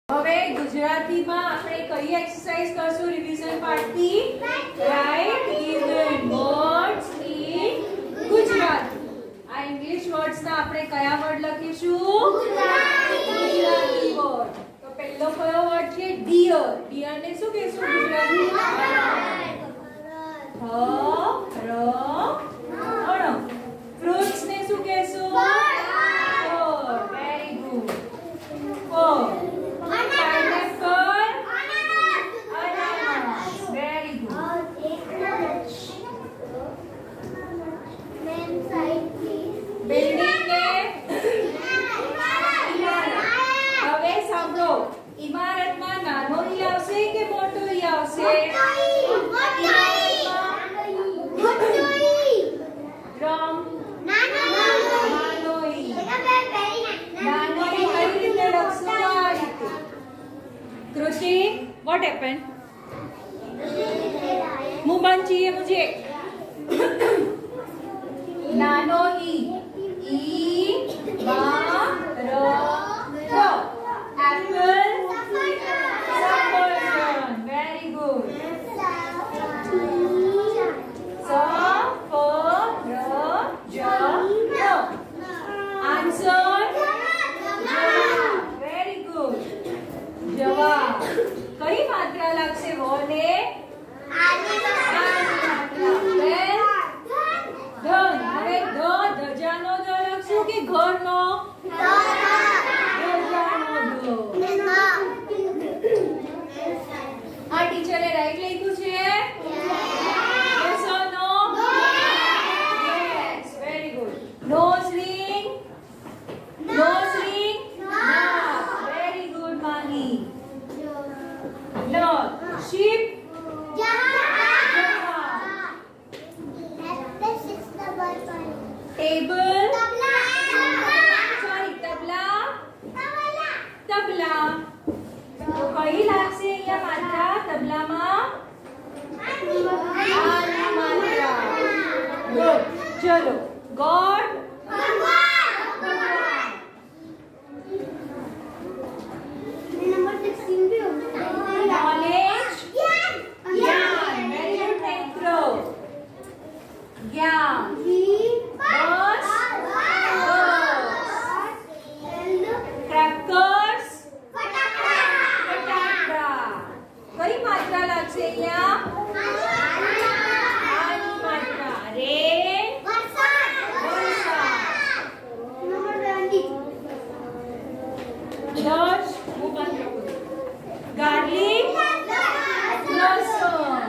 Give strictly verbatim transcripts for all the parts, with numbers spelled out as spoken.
હવે ગુજરાતીમાં આપણે કઈ એક્સરસાઇઝ કરશું રિવિઝન પાર્ટની? Write given words in Gujarati. આ ઇંગ્લિશ વર્ડ્સ ના આપણે કયા વર્ડ લખીશું? ગુજરાતી વર્ડ. તો પહેલો કયો વર્ડ છે? ડિયર. ડિયર ને શું કહેશું ગુજરાતીમાં? હ ર અણ. ફ્રૂટ્સ ને શું કહેશું? ફળ. Very good. ફળ. ઇમારતમાં નાનો ઈ આવશે કે મોટો ઈ આવશે? ડ્રમ નાનો ઈ. નાનો ઈ કઈ રીતે લખશું? આ રીતે. कृषि व्हाट हैपेंड? मुंह बंद चाहिए मुझे. नानो ई ई बा र र एप्पल सफरजन. Very good. स फ र ज र आंसर वेरी गुड. जवाब. कई मात्रा लगશે વ ને? આની માત્રા. ધન. હવે ધ ધજાનો ધ લખશું કે ઘરનો? ધજાનો ધ. આ ટીચરે રાઈટ લખ્યું છે? Yes or no? Yes. Very good. Nose ring. Nose ring. Very good માની. ન શીપ. टेबल. सॉरी तबला. तबला. तो कई लागશે અહીંયા માત્રા તબલામાં? આની માત્રા. ગુડ. ચલો. ગોડ. नंबर सिक्सटीन भी होगा. नॉलेज. ज्ञान. Very good. नेत्रो. ज्ञान. बस. क्रैकर्स. फटाकड़ा. कई मात्रा लागશે અહીંયા? આની માત્રા. રેન. વરસાદ. Number twenty. दस. वो बंद करो. गार्लिक. लहसुन.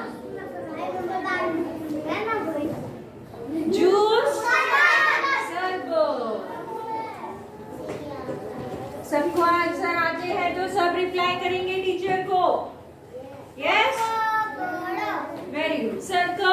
जूस. सरबत. सबको आंसर आते हैं तो सब रिप्लाई करेंगे टीचर को. यस. Very good. सर्कल.